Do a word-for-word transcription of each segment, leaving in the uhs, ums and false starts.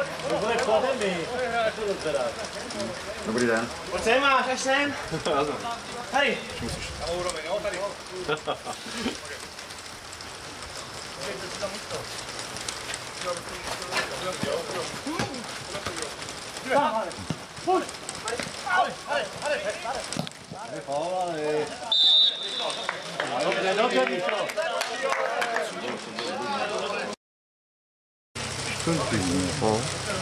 Dobrý den. Pojď sem, máš, až sem. Tady. Musíš. Pojď. Dobře, dobře, Míšo. No.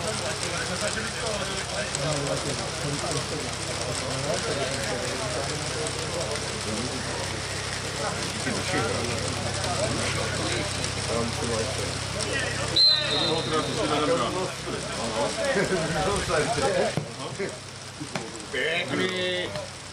Pěkný.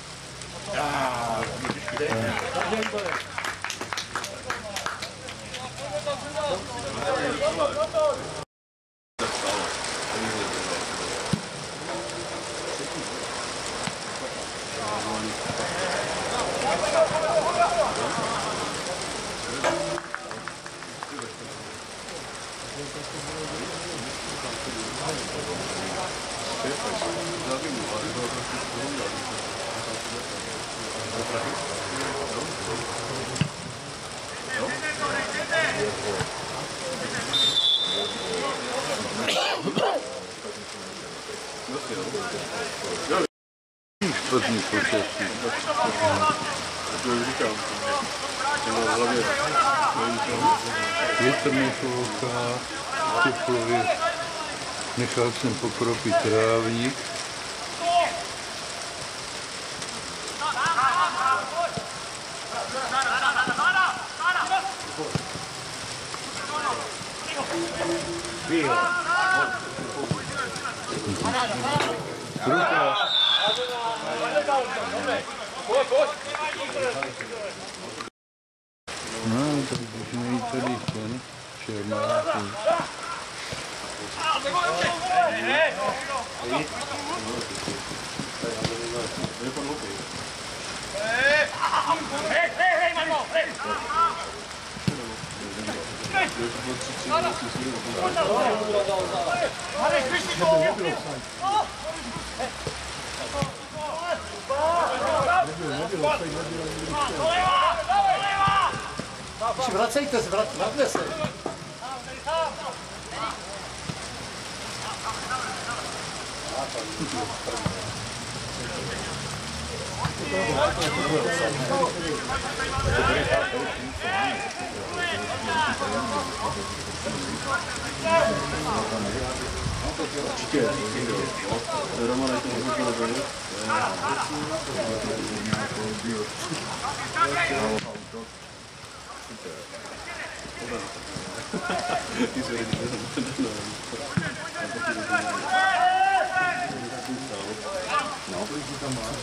Špatný počasí. To je říkám. Hlavně. Vítr mě fouká, teplově. Nechal jsem pokropit trávník. Ruka. No, tak můžeme jít tady ten černáky. Vracejte se, vracejte se. Určitě. Roman, jak to můžu nevědět. Ty jsi vědět, že to bude no, když tam máš,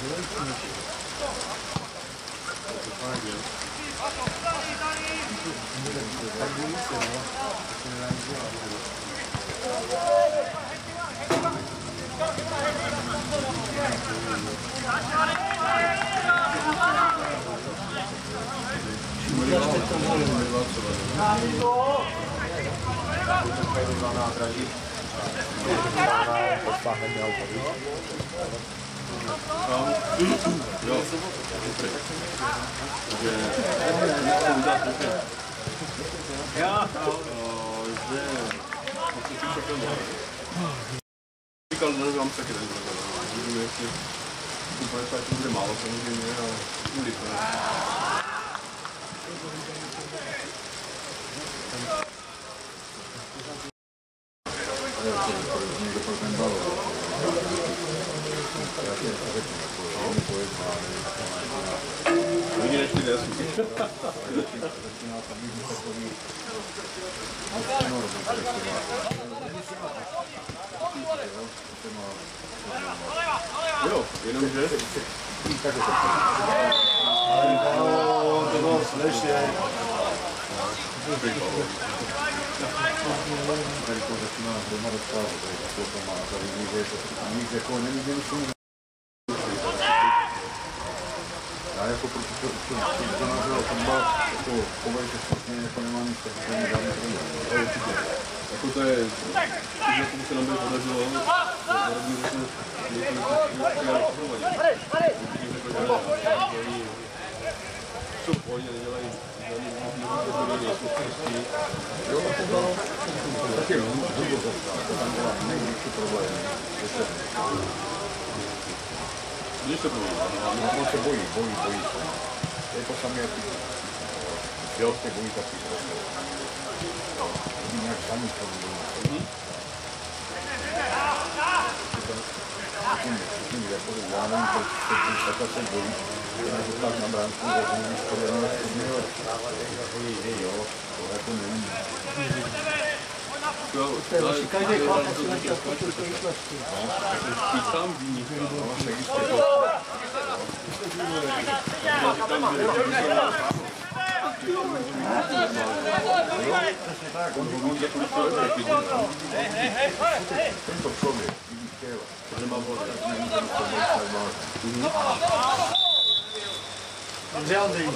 říkal, že vám taky ten program. Vidíme, jestli úplně tak bude málo samozřejmě, ale ulice. Vidí než ty desky. Jo, jenomže... To bylo slyšet. Tady to začíná doma dostávat, tady to má, tady nikde je to nic jako neviděl šum. Já jako proti to, to, to, to nazval fotbal, jako chovají se špatně, jako nemá nic, tak to není žádný problém. To je určitě. Jako to je, že tomu se nám by podařilo, narovnit se několik pohromadě. Určitě řekl, že oni jsou v pohodě, nedělají žádný výborný, nejsou čistí. Jo, to bylo taky hrubě zastává, to tam byla největší problém. Když se bojí? No, on se bojí, bojí, bojí se. To je to samé, jak jo, se bojí taky prostě. Vidí nějak sami to bojí. Já nevím, proč se tím takhle se bojí. Já to tak na bránku, že to nevíš, to je na středního. Jo, to jako není. To je vaši každý chlap, asi na čas počul svojí složky. I tam víní. No, se víš, to tento člověk, vidí tělo, to nemá vodu, není to Dobře, Andrej.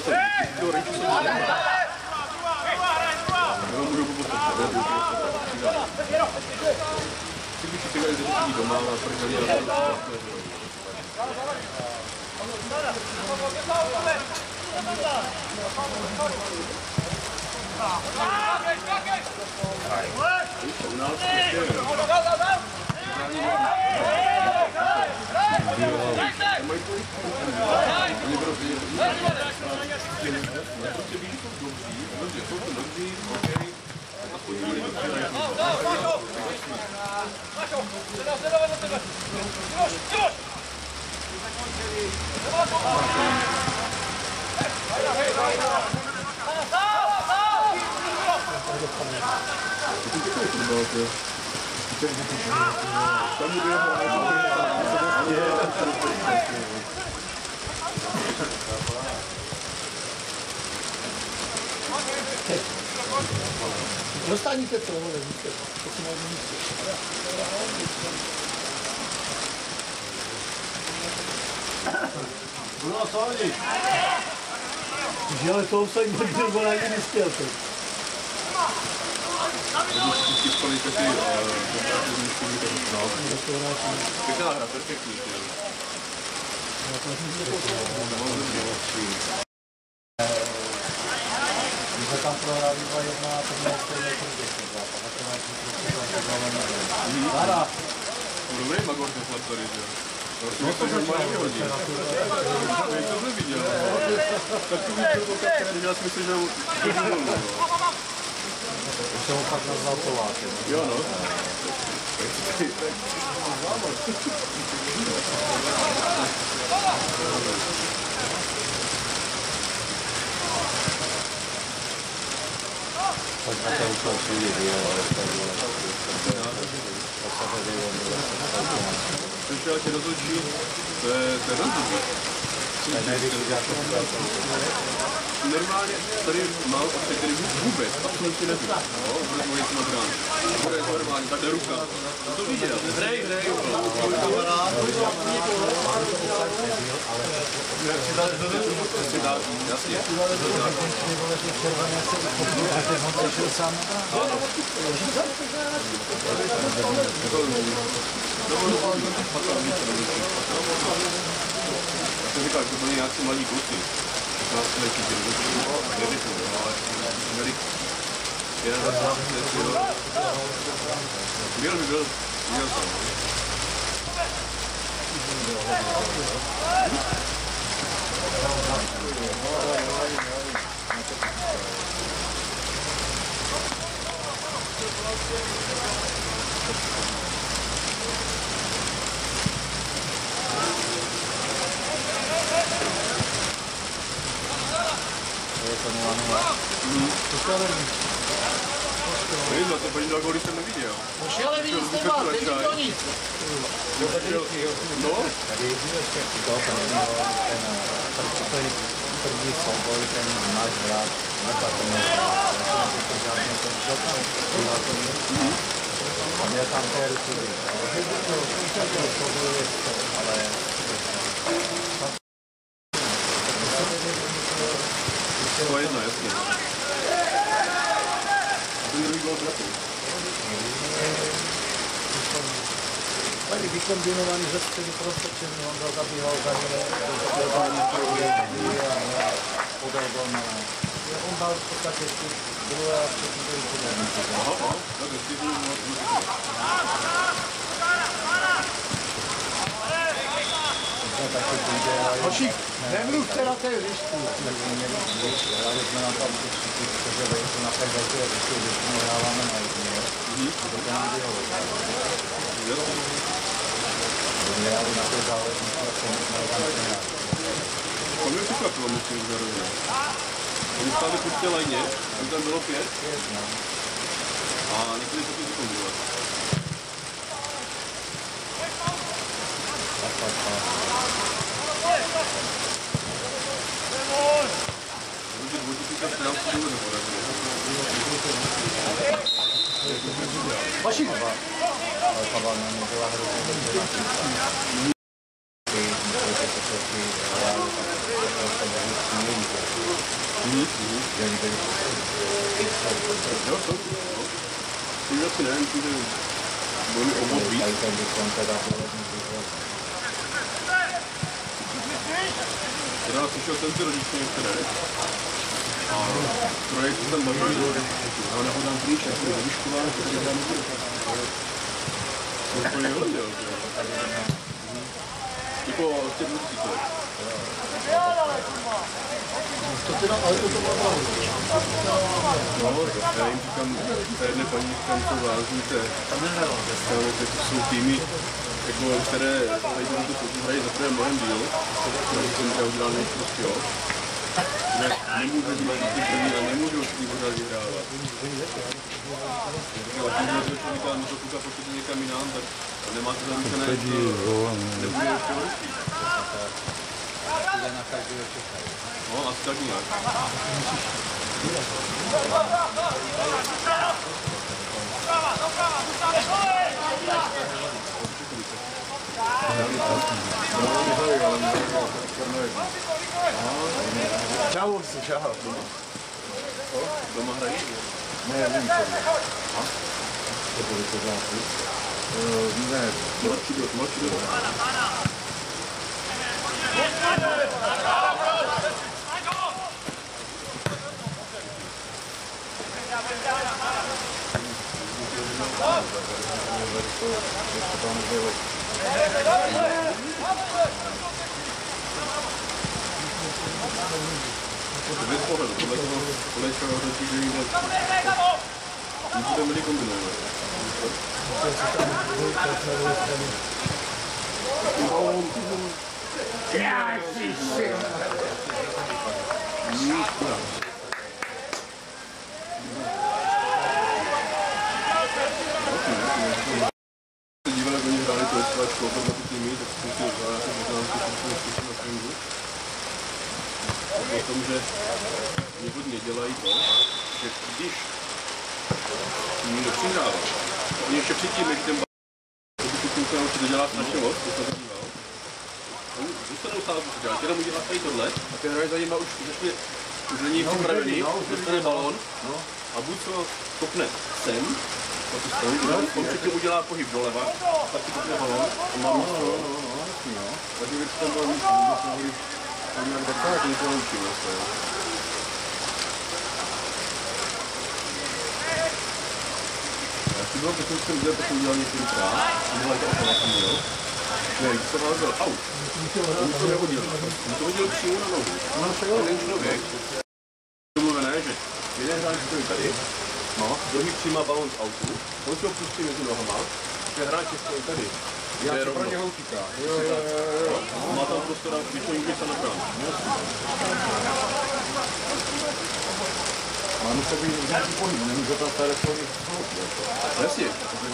Ty bych si tyhle lidi sedí doma a prdeli a u nás oni prostě víš, jsou dobří, dobře, jsou to dobří, ok, a chodili dobře. Dostaníte to, ale víte, to si mají místě. No, co oni? Že ale to se nikdo nebo na ní nestěl teď. Když si vždycky spali taky, pěkná hra, perfektní. My jsme tam prohráli dva jedna a to bylo stejné průběh. Zara. Dobrý Magor ten chlap tady, že jo? No to normálně vyhodí. Jak to neviděl? Takový prvokap, já si myslím, že ho vyhodí dolů. Už jsem ho pak nazval Polákem. Jo no. Tak na to úplně přijde, ale tak bylo. Slyšel tě rozhodčí, to je rozhodčí. Normálně tady mám asi tady vůbec, absolutně nevím. No, bude mluvit na bránu. Bude to normálně, takhle ruka. To to viděl. Hrej, hrej. Jasně. Já jsem říkal, že to byli nějaký mladí kluci. šestnáct letí, že to bylo nevychu, ale měli jeden dvacet let, byl by byl, viděl jsem. Nejde, to paní Dagory jsem neviděl. Už ale vy nic nemá, teď nikdo nic. No? Tady ještě to, ten první souboj, ten náš brat, a měl tam té ruky, ale To je jedno, jasně. A ten druhý byl zlatý. Tady vykombinovaný ze středu prostředčí, on to zabíhal za ně, a podal gol na nás. On dal v podstatě druhé a třetí to vykombinovaný. Aha, aha, tak ještě to Hošík, nemluvte na té hřišku. Hráli jsme na tam určitě, protože vejku na té vejku je vždycky, když my hráváme na jedně. To to nám bylo. Oni hráli na té záležitosti, a se myslel tam se to mě překvapilo, myslím, že rovně. Oni stáli po té lajně, tam tam bylo pět. A někdy se to vykombinovat. tak, tak, tak. Hošík! Ale Pavel na mě byla hrozně dobře napísaná. Ty asi nevím, že byl mi obod víc. Tady ten bychom teda poledný výhled. Teda slyšel jsem si rodiče některé. A projekt se tam baví, já nehodám klíč, jak bude vyškováno, protože já nebudu. To je úplně hodně, jo. Jako těch musíte. To teda, ale to to má pravdu. No, já jim říkám, ta jedné paní říkám, to vážníte. To jsou týmy, jako, které hrají to hrají za prvé mnohem díl, takže jsem neudělal než prostě, jo. Že nemůžu být ty první a nemůžu si pořád vyhrávat. A tím, že člověka na to kouká počít někam jinam, tak nemáte zaručené, že nebude ještě horší. Jde na každého čekají. No, asi tak nějak. Čau, čau. Doma hrají? Ne, nevím, co je. To bude to zápis. Ne, Mladší do, mladší do. To bez pohledu, podle toho Olejčova hodnotí, že jim nic budeme nekombinovat. Dívali, jak oni hráli to eskáčko, opravdu na ty týmy, tak si myslím, že já jsem možná na ty na tréninku. O tom, že oni hodně dělají to, že když někdo přihrává, oni ještě předtím, než ten pokud tu kluka určitě dělá strašně moc, to jsem díval, oni zůstanou stát, co dělat, jenom udělá tady tohle a ten hráč za nima už skutečně už není připravený, dostane balón a buď se kopne sem, na tu stranu, on předtím udělá pohyb doleva, tak si kopne balón a má místo. Takže když tam bylo místo, když mohli tam nějak takové, to něco naučí vlastně, jo. Já si bylo, protože jsem udělal, to jsem udělal několikrát, a byla to opět jsem měl. Ne, když jsem vás byl out, on to nehodil, on to hodil přímo na nohu. To není člověk. Domluvené, že jeden hráč stojí tady, no, druhý přijímá balón z autu, on si ho pustí mezi nohama, ten hráč stojí tady. já se pro něho utíká. Má tam prostor a většinou může se napravit. Má musí být nějaký pohyb, nemůže tam staré slovy vstoupit. Jasně.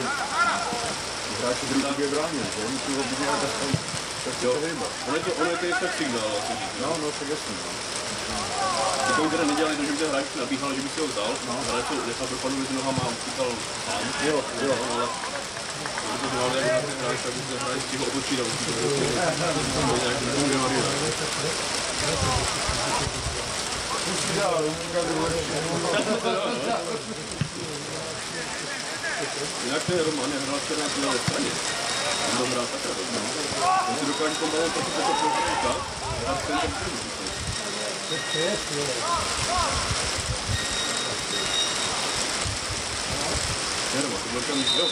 Hráči druhý tě brání, že? Musí ho být nějak aspoň tak se vyhýbat. Ono je to, ono je to tak signál, asi říct. No, no, tak jasně, no. Ty to teda nedělali to, že by ten hráč nabíhal, že by si ho vzal, no. Hráč to nechal dopadnout mezi nohama a utíkal sám. Jo, jo. Ale kdyby to dělali jako ten hráč, tak by se hráč stihl otočit a utíkal. To je nějaký druhý variant. Jinak ten Roman je hrál včera na téhle straně. On hrál takhle dobře. On si dokáže tom balon trochu pochopit a hrát ten ten To je skvělé. Jenom, to byl ten, jo.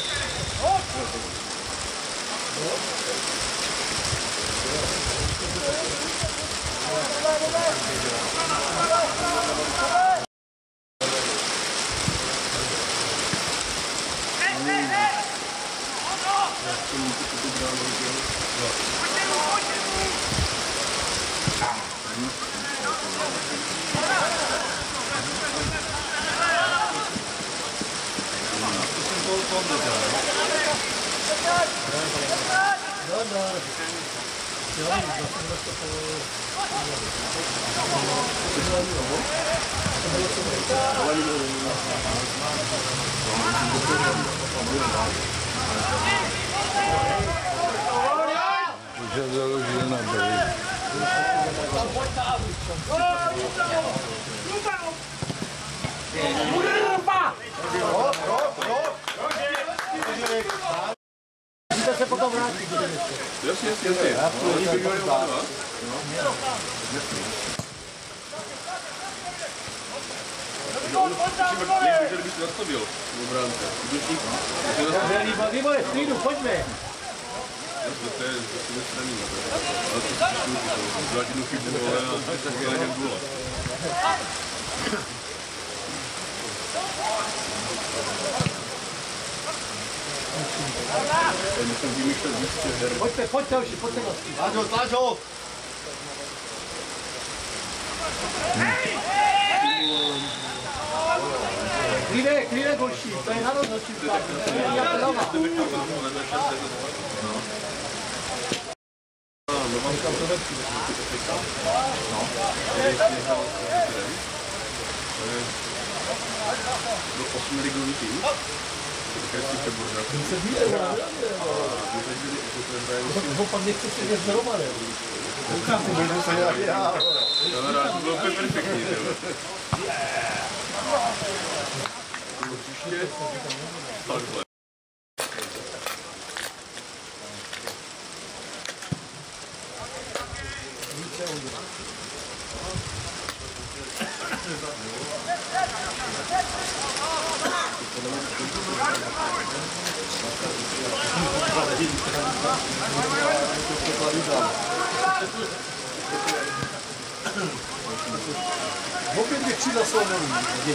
Už založil na bej. Musíte se potom vrátit. Jasně, jasně, jasně. Oni vygrali oba dva. Někdy, kdyby si nastavil v obránce. Výboj, v klidu, pojďme. To je nestraný. Ale to si šluky, to jednu chybu, ale to je legend góla. Musím vymýšlet víc těch her. Pojďte, pojďte už, pojďte. Tážo, tážo! Klidek, klidek horší, to je na rozhodčí. Do osmi ligový tým. Se víte, ho pak nechce sedět s Romanem. Koukám si, že se já dělal. To bylo úplně perfektní, Určitě takhle. Opět bych přidal svou nový.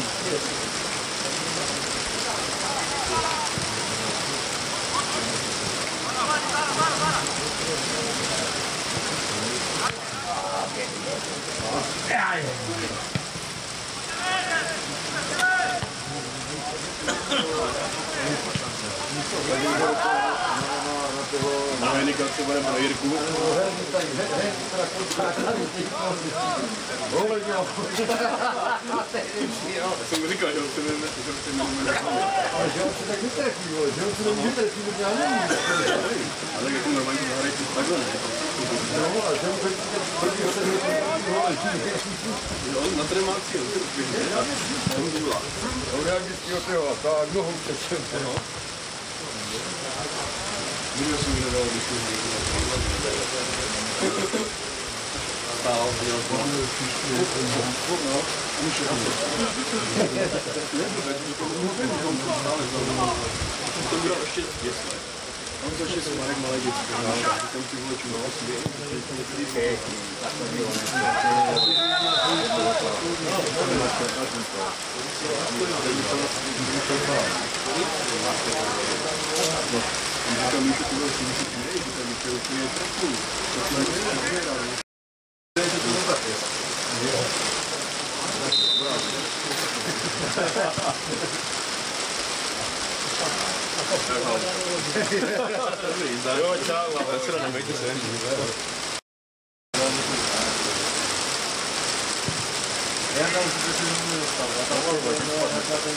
Na Henika se bude pro Jirku. Já jsem říkal, že ho chceme jmenovat. Ale že on se tak vytrefí, že on se nemůže vytrefí, že já nevím. Ale jako normálně to zahrajte takhle, ne? No, a že on se první ho tady On na tremáci, on se vyhne a on důla. On jak vždycky od toho, tak nohou tečem. Nikdo si mi nedal diskuzi. Stál, dělal to. No, může to. To bylo ještě děsné. On to ještě Marek malé dětské. Tam ty vole čumo osvě. Říkám, že to bylo si myslím, že tam je to úplně trochu. To je to je to tak je. Jo. Jo, čau, ale se nemejte se. Já tam si to si nedostal, já tam volba, já tam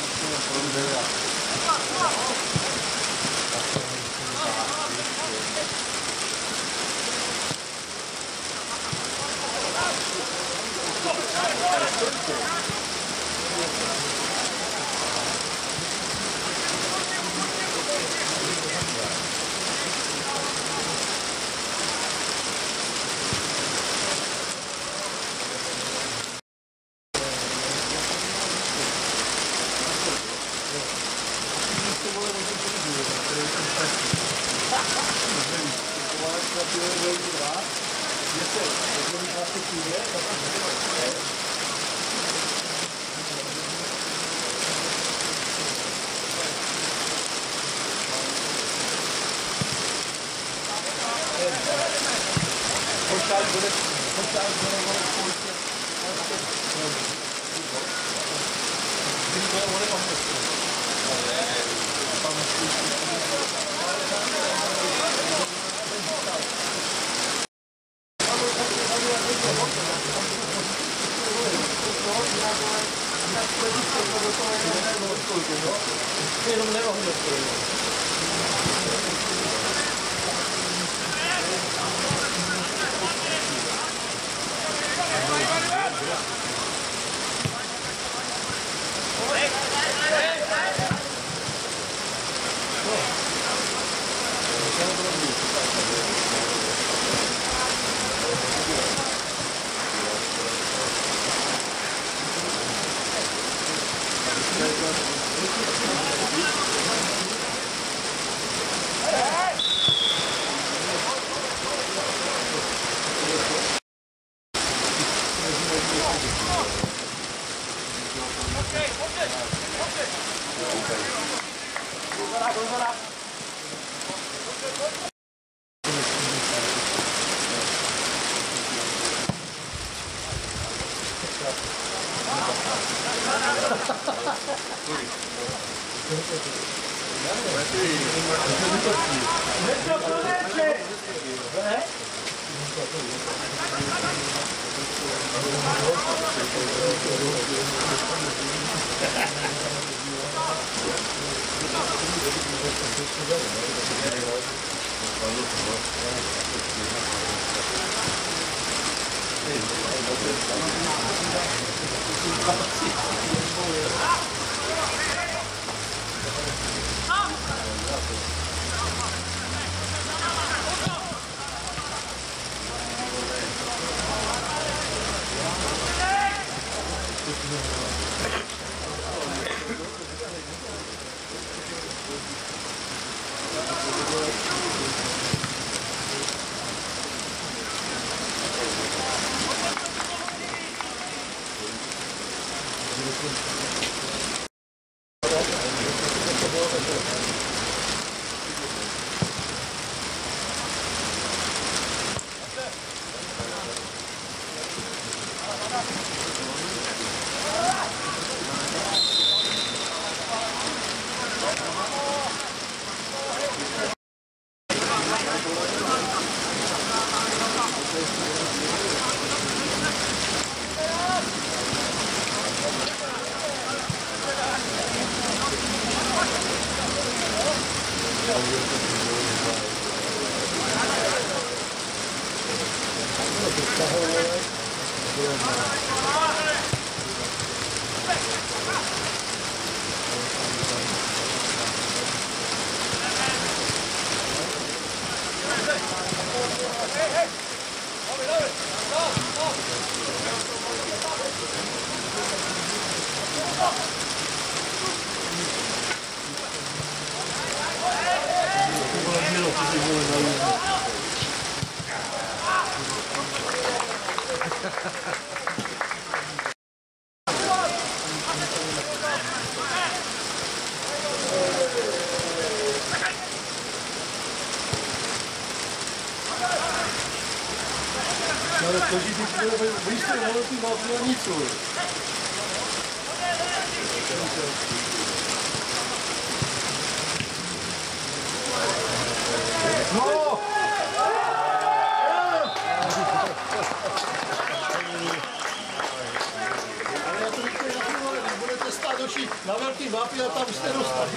Na velký mapě a tam jste dostali.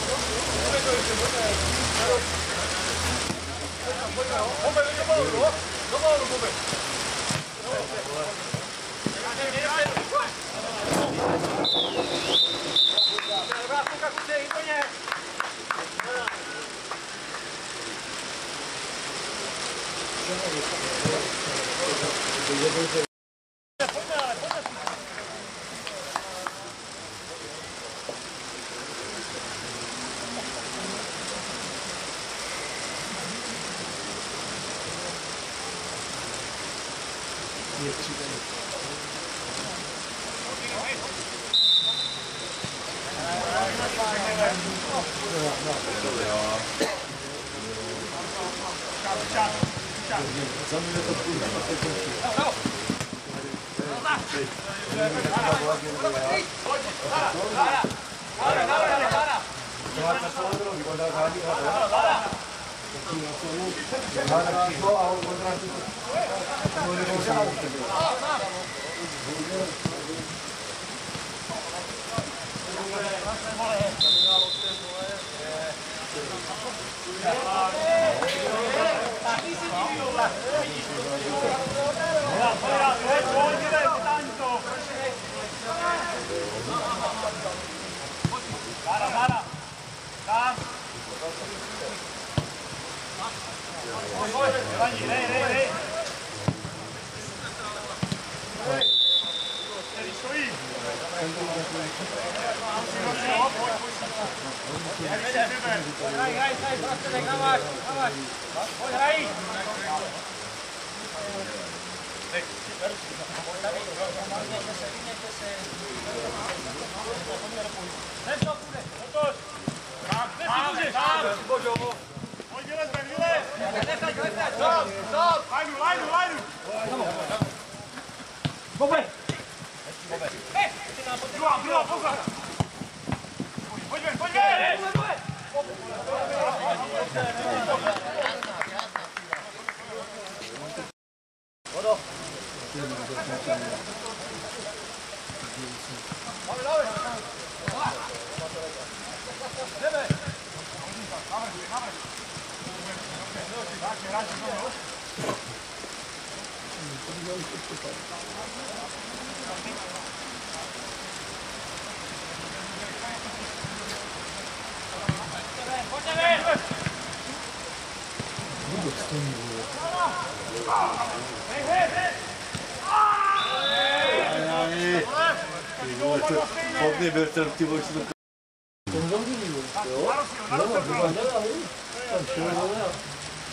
Hodně byl ten ty vojci do ten zavřený byl, jo? No, byla nedali. Tam šel dole a...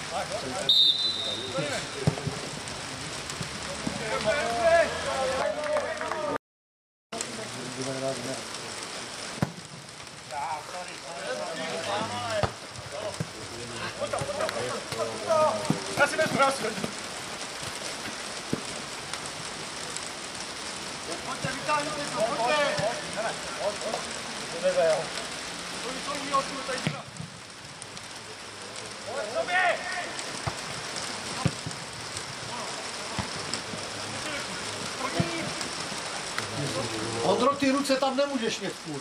Ondro, ty ruce tam nemůžeš mít furt.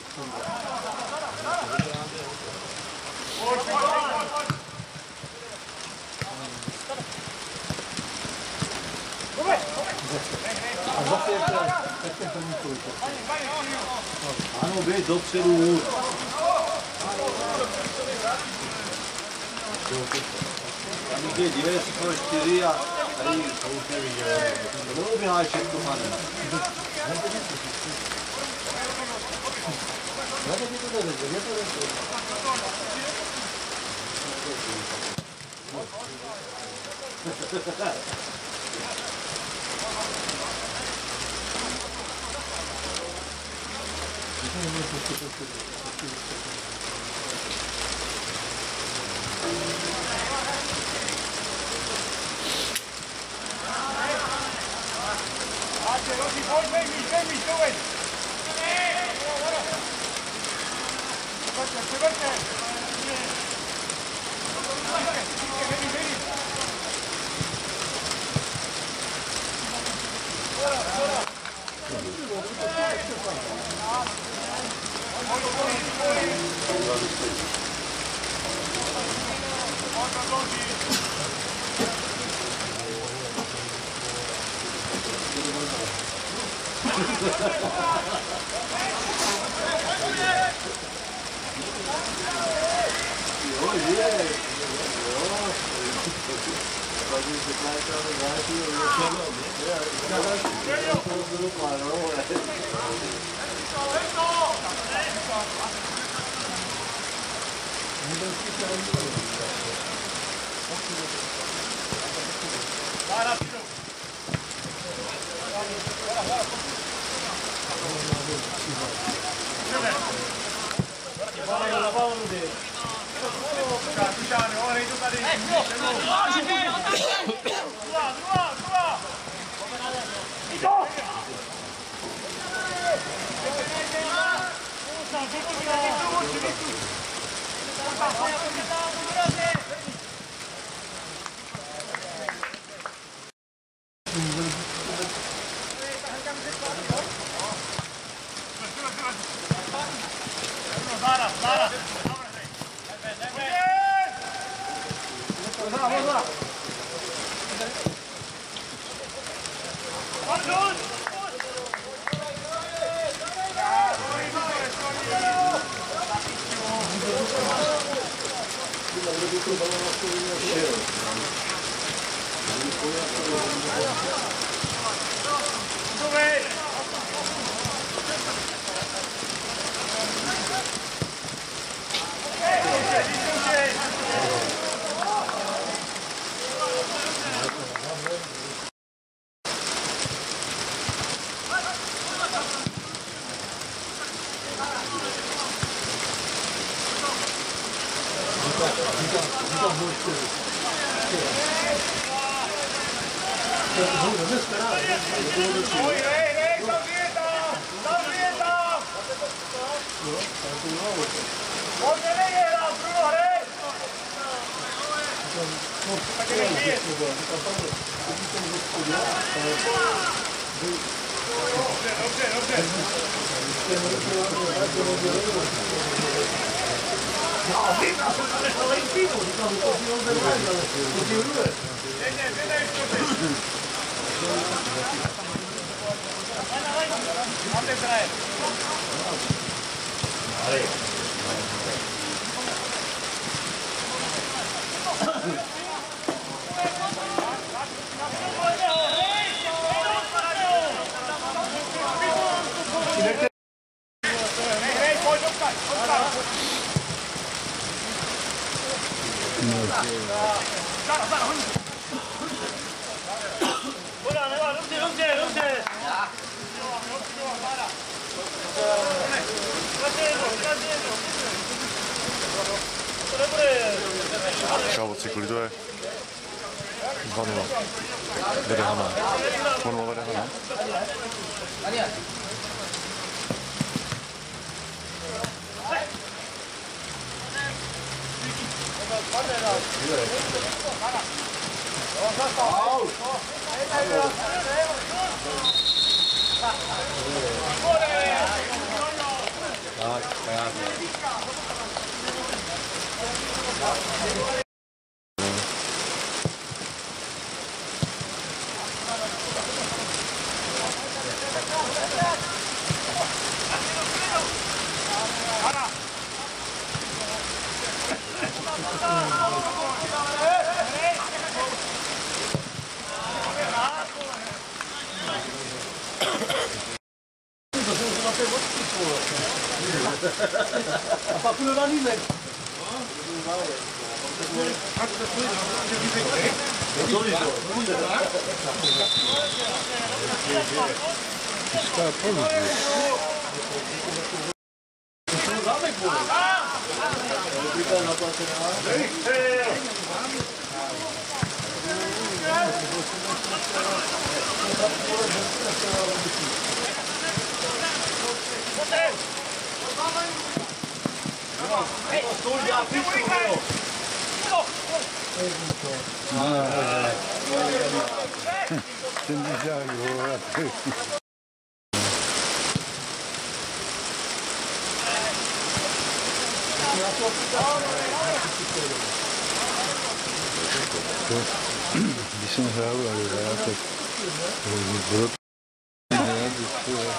A zase je to, jak ten první kolik. Ano, běž dopředu. Tam je dvě, čtyři a tady to už neviděl. Kdo uběhá všechno, pane? Já to mi to jde, je to jde. Kávo, cykli, to je dva nula. Vede Hana. dva nula vede Hana. Tak, krásně. A pak půjdu na lízek. Ten dělají hovory. Když jsem hrál, ale já tak bylo to nějak vždycky.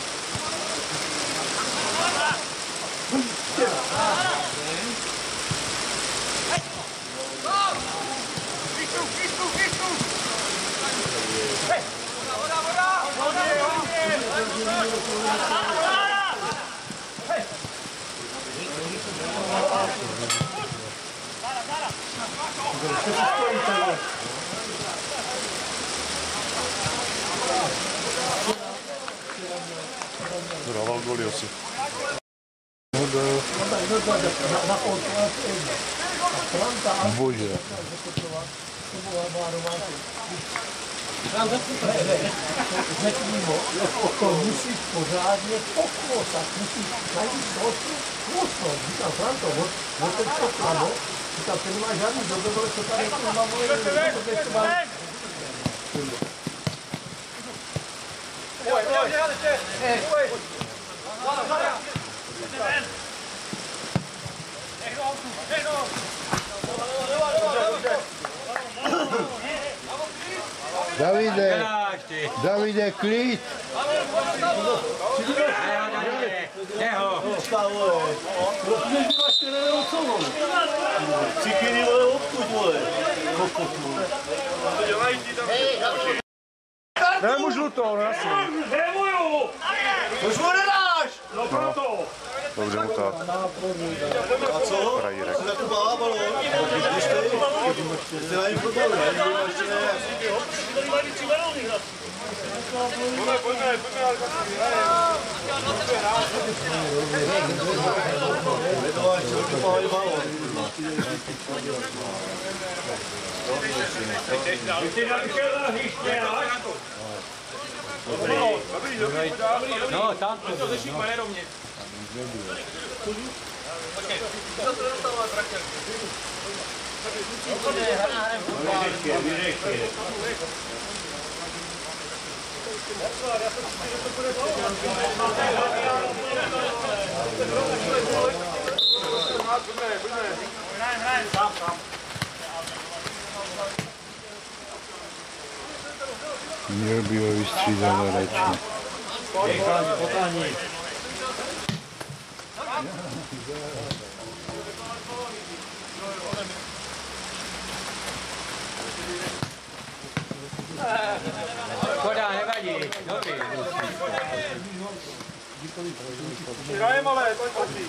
Dával góly asi. Bože. Řekni mu, to musíš pořádně pokvotat, musíš najít trošku kvosnout. Říkám, Franto, on ten šok, ano, říkám, ty nemáš žádný dobrovolec, co tady nemá moje, to je třeba... Pojď, pojď, pojď, Davide, Davide, klid. Cikiny, vole, odkud, vole. Daj mu žlutou, jasně. Už mu nedáš! No, dobře mu tak. A co? Frajírek. Jsi na tu bábalo? Když ty? Jsi na ní fotbalu, ne? Ještě ne. Pojďme, pojďme, pojďme. Nedováš, co tu pálí balon. No, tam to to řešíme nerovně. Počkej, co se dostává traktor? Měl by ho vystřídat radši. Škoda, nevadí, dobrý. Hrajem, ale to je patří.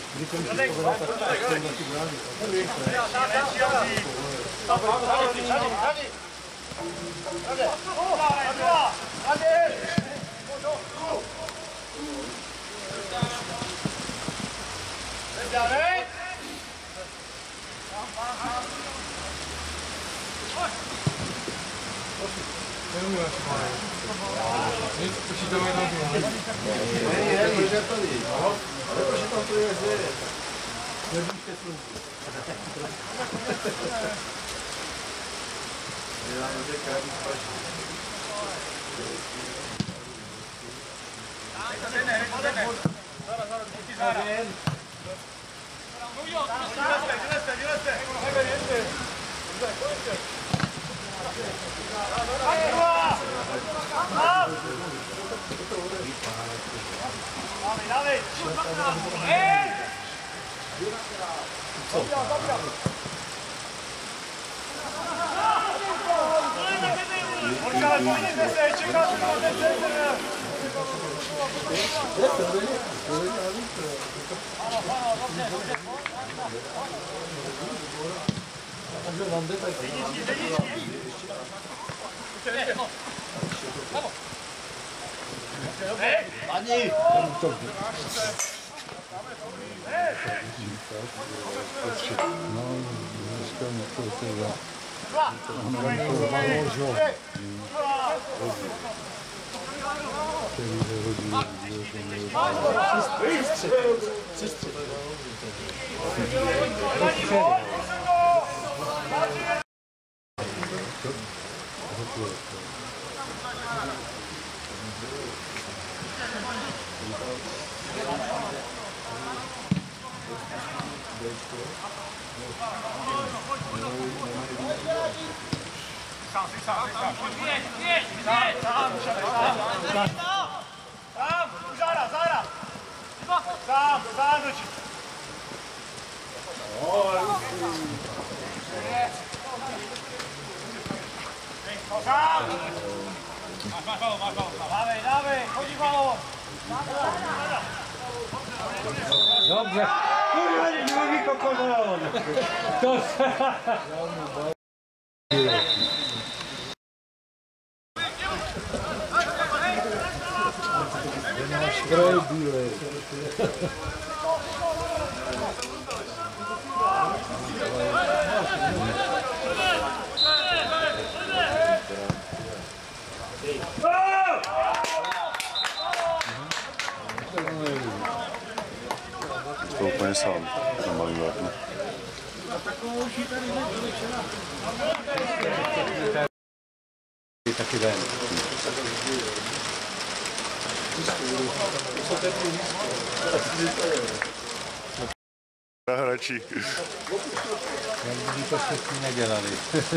Ani! No, dneska mě to teda... Který nehodí, Dobře. Kurva, druhý kokonel. To se... Kraj bílej. To úplně sám na malý vápnu. Taky ven. Na hračí. Jak by to všichni nedělali.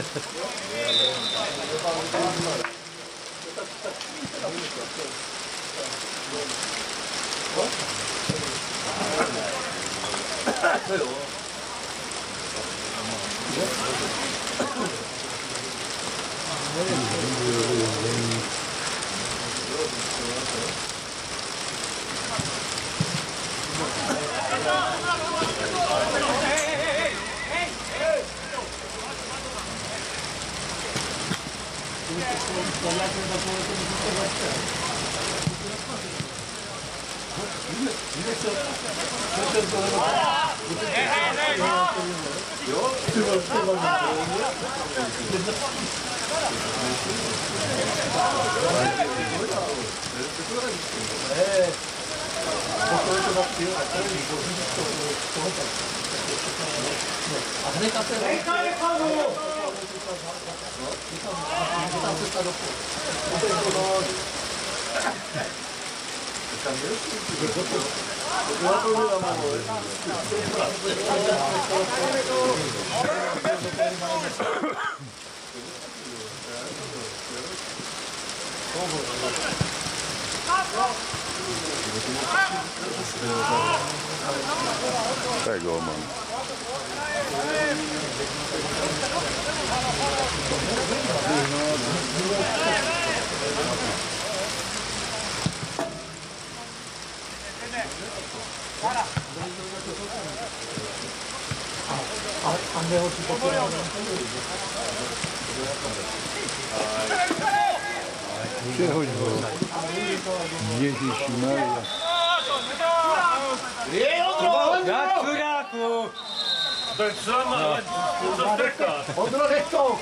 A hned na ten... To je golman. A neho si pokoral. Přehoď ho. Ježišmarja. Já čuráku! To je sama, ale to strká. Ondro, nech to!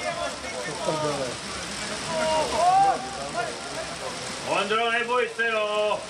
Ondro, neboj se, jo.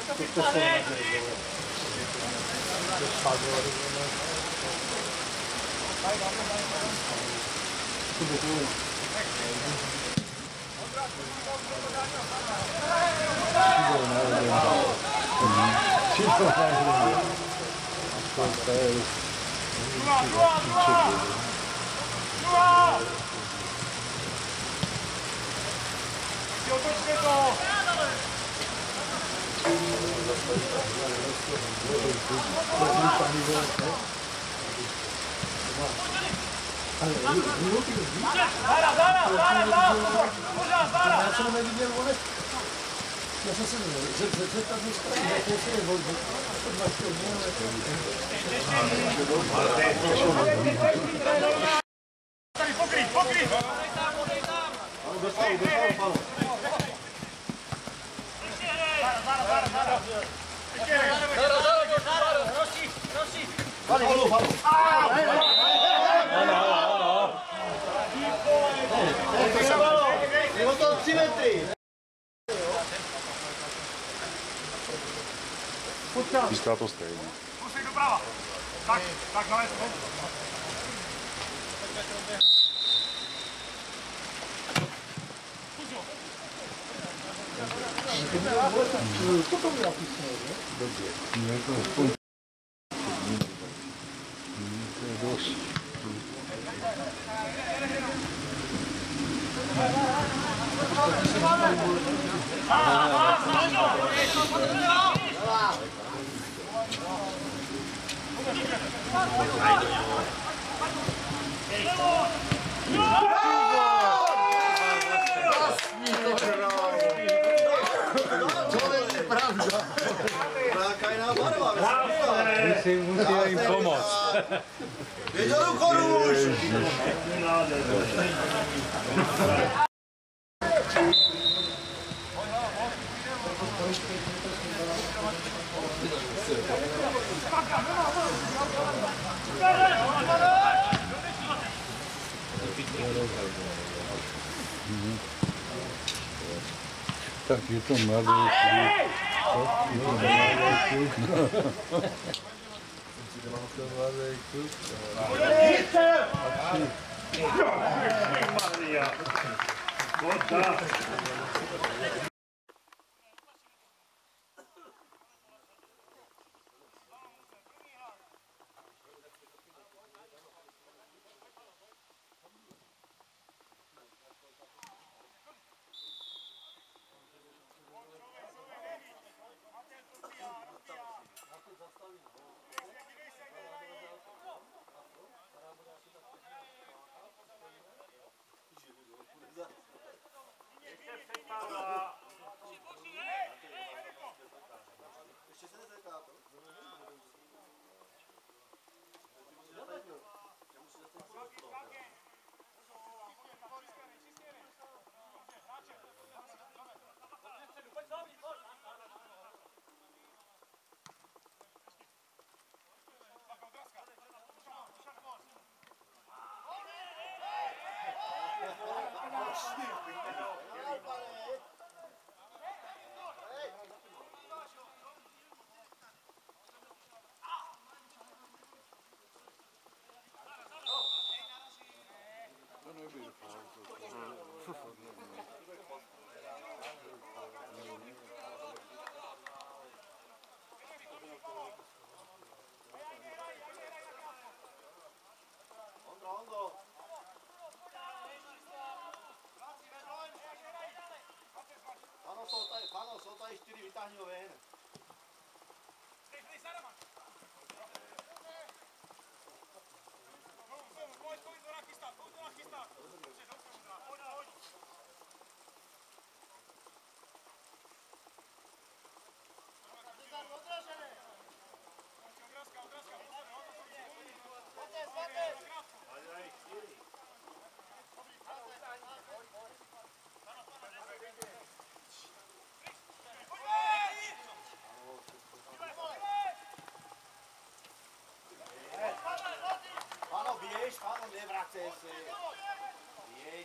Zara, Zara, Zara, Zara! Pořád, Zara! Já jsem neviděl, ale... Já jsem se zeptat dneska, jaké se je volby. Tady pokryt, pokryt! Dostal, dostal, panu. Zara, Zara, Zara! Zara, Zara, Zara! Roší, roší! Panu, panu, panu. Bylo to tři metry. Získá to stejně. Musí doprava. Tak, tak na lesko. Co to měla písně, ne? Dobře. dost. Musíme jim pomoct. Věděl koruš! Tak je to mladý kluk. Je to mladý kluk. To mladý kluk. Maria! Voda! Pano, jsou tady, pano, jsou tady čtyři, vytáhni ho ven. Pano, běž, pano, nevracej se. Běž.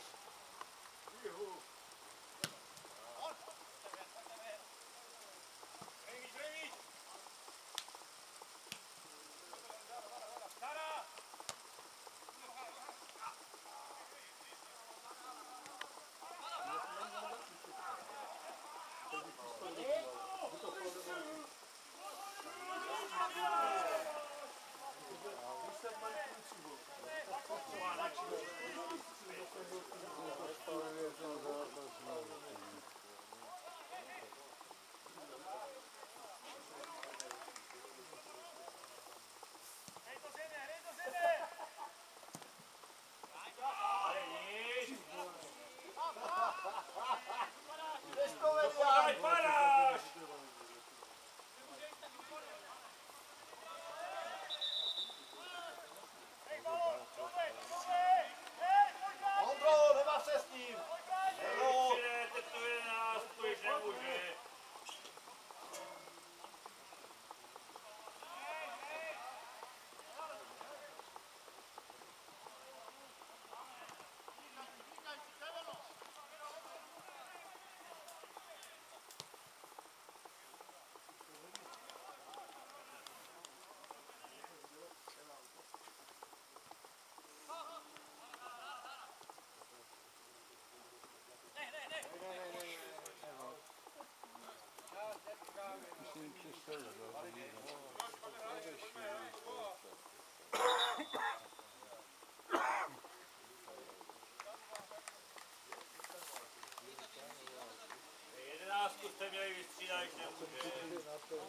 Vystřídej, vystřídej, nemůže.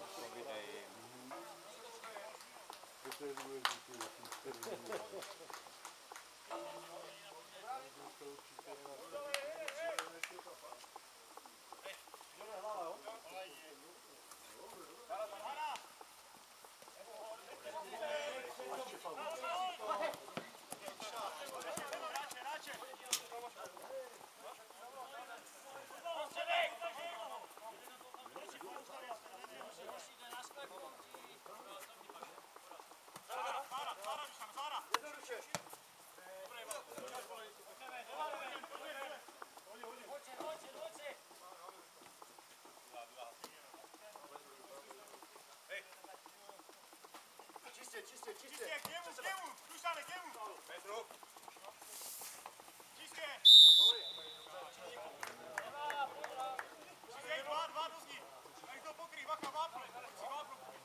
To je důležité. Čistě, čistě, čistě. Čistě, k němu, k němu, Dušane, k němu. Petru. Čistě. Čistě, dva, dva do zdi. Nech to pokrý, bacha, vápno. Si vápno pokrý.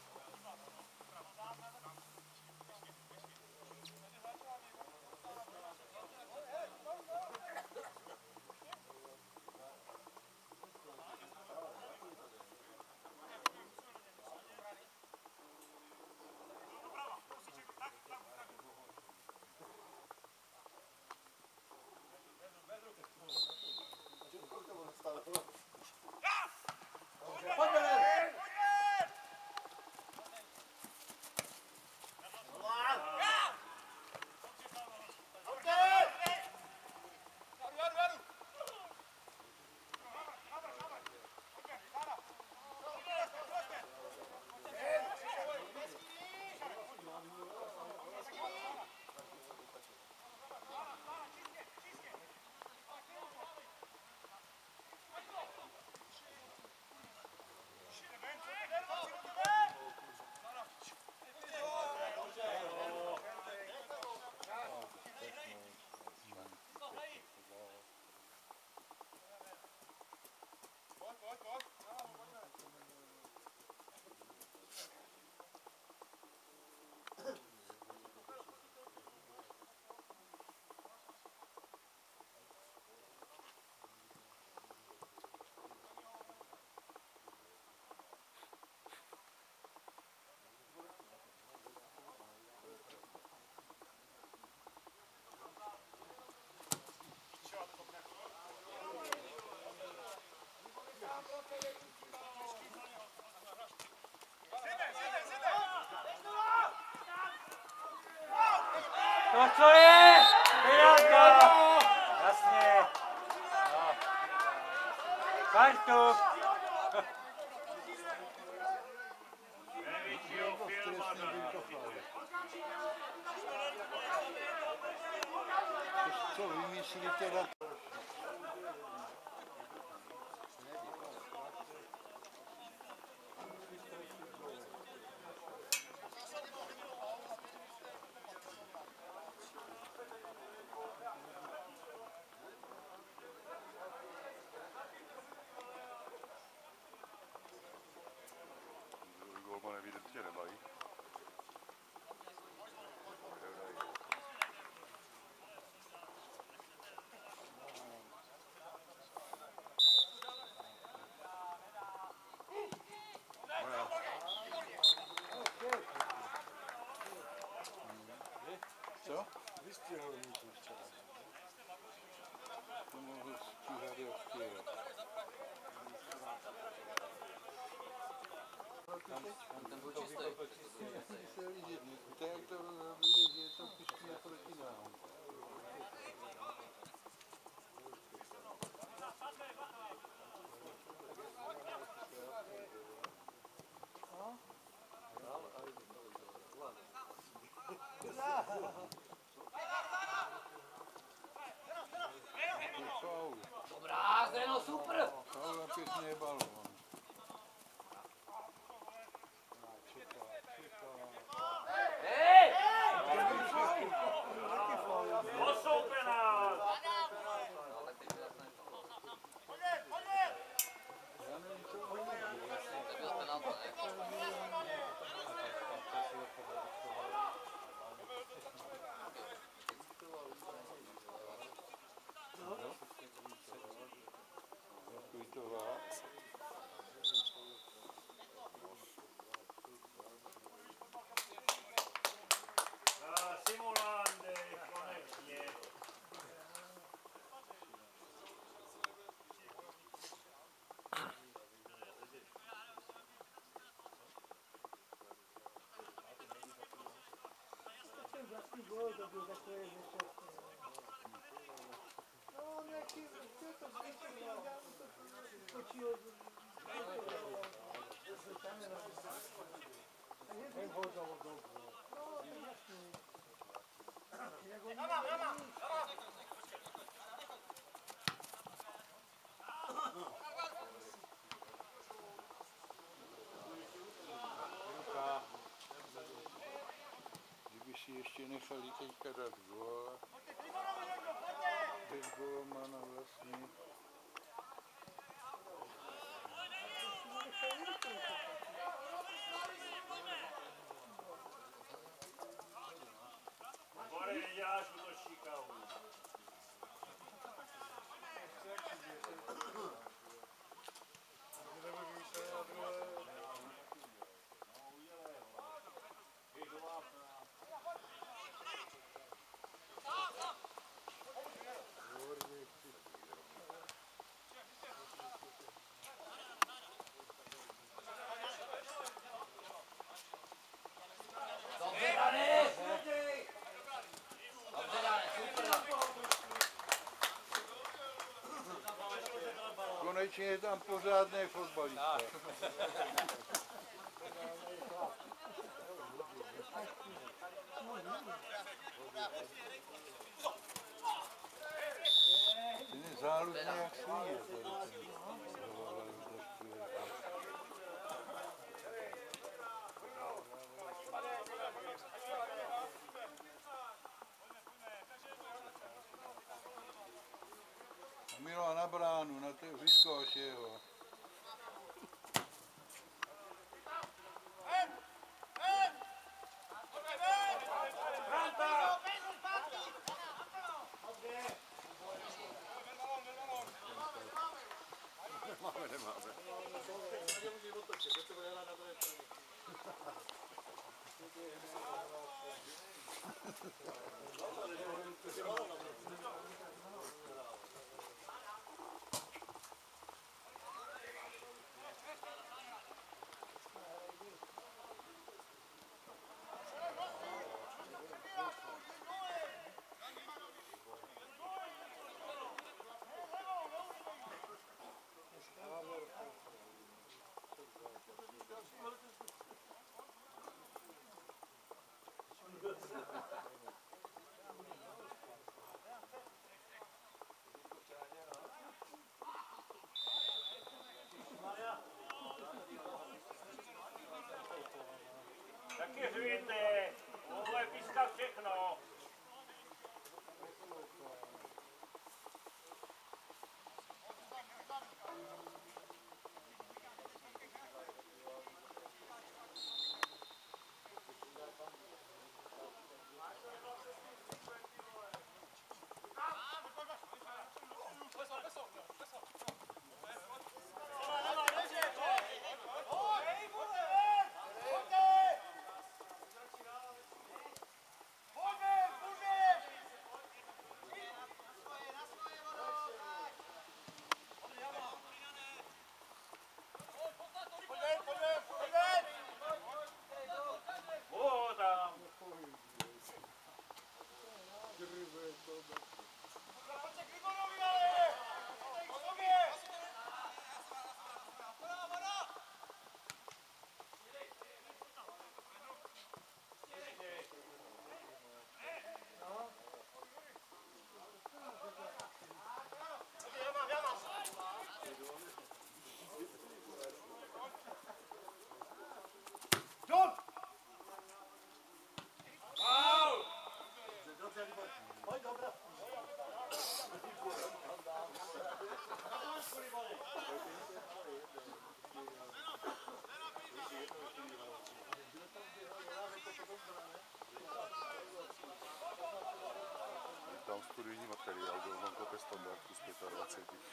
To co je? Penalta! Jasně. No. Kartu. Největšího filmada. Co vymyslí teda? Golman evidentně nemají. Co? Vystřihl mi to včera. To mohl stíhat ještě. Ten byl čistý. To je jak to je to píšky proti nám. Dobrá, Zdeno, super! Faul a pěkně je balón. Hej! Osoupená! To byla penalta, ne? Kvitovala. První gól to byl takový nešťastný. No on jaký, co je to zvětší, já to skočil. Ten gól to byl dobře. No, to je jasný. Já mám, já mám, já mám. Kdyby si ještě nechali teďka dát gól, bez gólmana vlastně. Bore, neděláš útočníka. Konečně je tam pořádný fotbalista. Ten je záludný jak svíje. Milo na bránu, na to vyzkouš jeho. Máme, nemáme. Taky řvíte, tohle píska všechno. Tam studijní materiál, byl mám kope standardku z dvacet pět.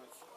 konec.